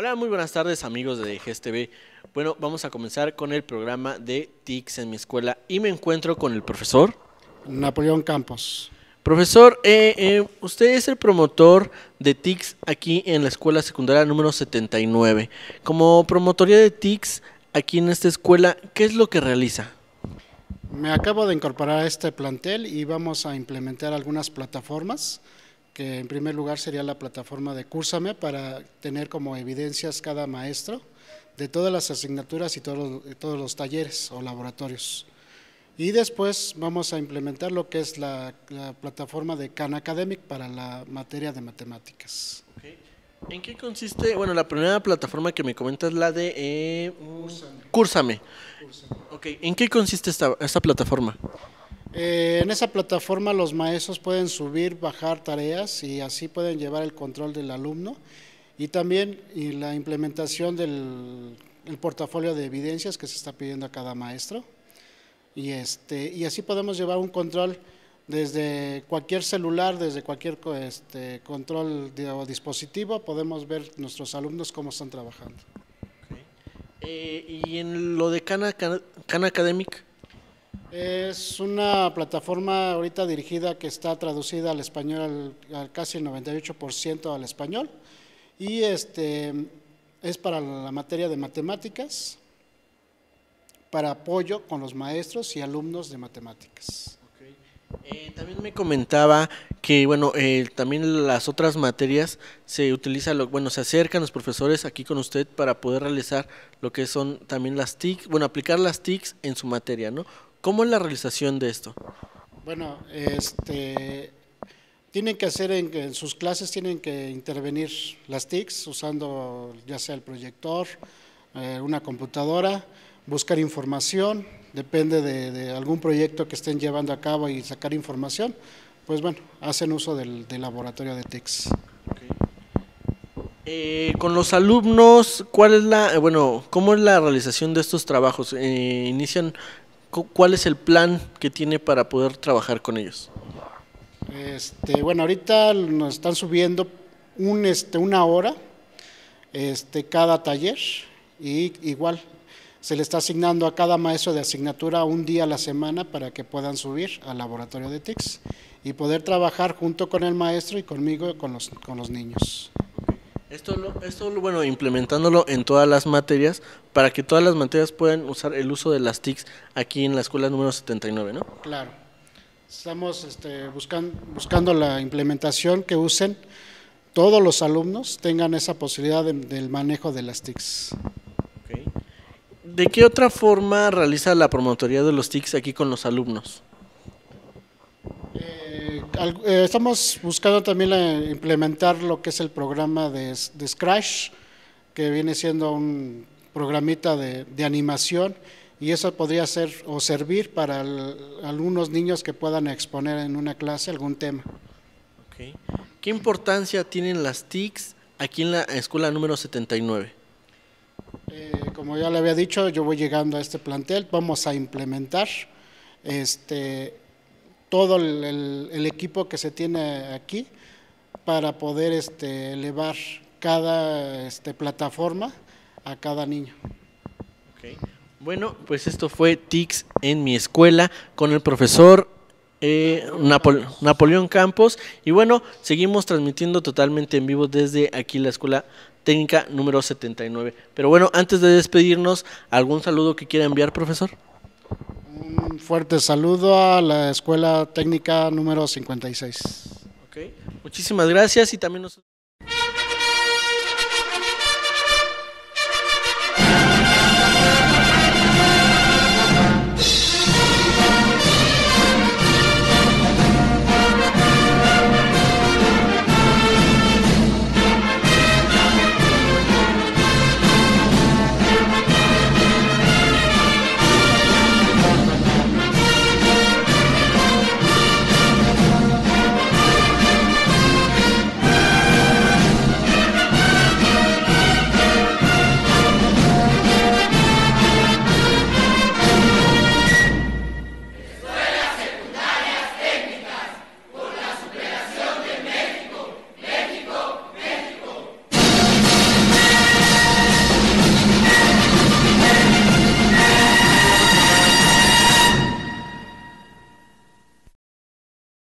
Hola, muy buenas tardes amigos de GSTV. Bueno, vamos a comenzar con el programa de TICS en mi escuela y me encuentro con el profesor. Napoleón Campos. Profesor, usted es el promotor de TICS aquí en la escuela secundaria número 79. Como promotoría de TICS aquí en esta escuela, ¿qué es lo que realiza? Me acabo de incorporar a este plantel y vamos a implementar algunas plataformas, que en primer lugar sería la plataforma de Cúrsame para tener como evidencias cada maestro de todas las asignaturas y todos los talleres o laboratorios. Y después vamos a implementar lo que es la plataforma de Khan Academic para la materia de matemáticas. Okay. ¿En qué consiste? Bueno, la primera plataforma que me comenta es la de Cúrsame. Cúrsame. Cúrsame. Okay. ¿En qué consiste esta plataforma? En esa plataforma los maestros pueden subir, bajar tareas y así pueden llevar el control del alumno y también la implementación del portafolio de evidencias que se está pidiendo a cada maestro y así podemos llevar un control desde cualquier celular, desde cualquier control o dispositivo, podemos ver nuestros alumnos cómo están trabajando. Y en lo de Khan Academic. Es una plataforma ahorita dirigida que está traducida al español al casi el 98% al español y es para la materia de matemáticas, para apoyo con los maestros y alumnos de matemáticas. También me comentaba que, bueno, también las otras materias se utiliza, bueno, se acercan los profesores aquí con usted para poder realizar lo que son también las TICs, bueno, aplicar las TICs en su materia, ¿no? ¿Cómo es la realización de esto? Bueno, tienen que hacer en sus clases, tienen que intervenir las TICs usando ya sea el proyector, una computadora, buscar información, depende de algún proyecto que estén llevando a cabo y sacar información, pues bueno, hacen uso del laboratorio de TICs. Con los alumnos, ¿cuál es cómo es la realización de estos trabajos? ¿Cuál es el plan que tiene para poder trabajar con ellos? Bueno, ahorita nos están subiendo una hora cada taller y igual se le está asignando a cada maestro de asignatura un día a la semana para que puedan subir al laboratorio de TICS y poder trabajar junto con el maestro y conmigo con los niños. Bueno, implementándolo en todas las materias para que todas las materias puedan usar el uso de las TICs aquí en la escuela número 79, ¿no? Claro, estamos buscando la implementación que usen todos los alumnos, tengan esa posibilidad del manejo de las TICs. Okay. ¿De qué otra forma realiza la promotoría de los TICs aquí con los alumnos? Estamos buscando también implementar lo que es el programa de Scratch, que viene siendo un programita de animación y eso podría ser o servir para algunos niños que puedan exponer en una clase algún tema. Okay. ¿Qué importancia tienen las TICs aquí en la escuela número 79? Como ya le había dicho, yo voy llegando a este plantel, vamos a implementar todo el equipo que se tiene aquí para poder elevar cada plataforma a cada niño. Okay. Bueno, pues esto fue TICS en mi escuela con el profesor Napoleón Campos y bueno, seguimos transmitiendo totalmente en vivo desde aquí la escuela técnica número 79. Pero bueno, antes de despedirnos, ¿algún saludo que quiera enviar, profesor? Un fuerte saludo a la escuela técnica número 56. Okay. Muchísimas gracias y también nos